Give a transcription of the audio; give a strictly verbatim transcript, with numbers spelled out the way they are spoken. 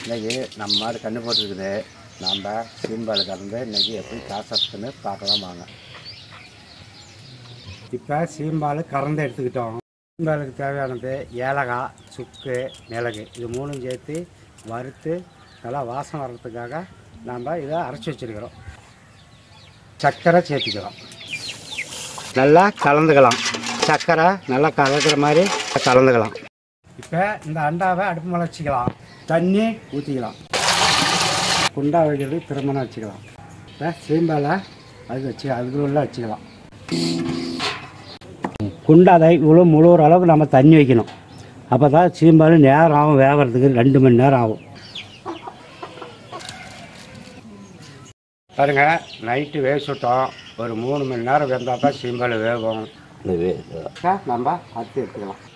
இன்றைக்கி நம்ம மாடு கன்று போட்டுருக்குது. நாம் சீம்பால் கறந்து இன்றைக்கி எப்படி காசுன்னு பார்க்கலாம் வாங்க. இப்போ சீம்பால் கறந்து எடுத்துக்கிட்டோம். சீம்பாலுக்கு தேவையானது ஏலக்காய், சுக்கு, மிளகு இது மூணும் சேர்த்து வறுத்து நல்லா வாசம் வர்றதுக்காக நாம் இதை அரைச்சி வச்சுருக்கிறோம். சர்க்கரை சேர்த்துக்கலாம், நல்லா கலந்துக்கலாம். சர்க்கரை நல்லா கலக்கிற மாதிரி கலந்துக்கலாம். இப்போ இந்த அண்டாவை அடுப்பு மேலே வச்சுக்கலாம். தண்ணி ஊற்றிக்கலாம். குண்டா வைக்கிறது திருமணம் வச்சுக்கலாம். இப்போ சீம்பாலை அது வச்சு அதுக்கு உள்ள வச்சுக்கலாம். குண்டாதை இவ்வளோ முழுகிற அளவுக்கு நம்ம தண்ணி வைக்கணும். அப்போ தான் சீம்பால் நேரம் ஆகும் வேகிறதுக்கு. ரெண்டு மணி நேரம் ஆகும். பாருங்க, நைட்டு வேக சுட்டோம். ஒரு மூணு மணி நேரம் வெந்தால் தான் சீம்பால் வேகும். நம்ம அறுத்து எடுத்துக்கலாம்.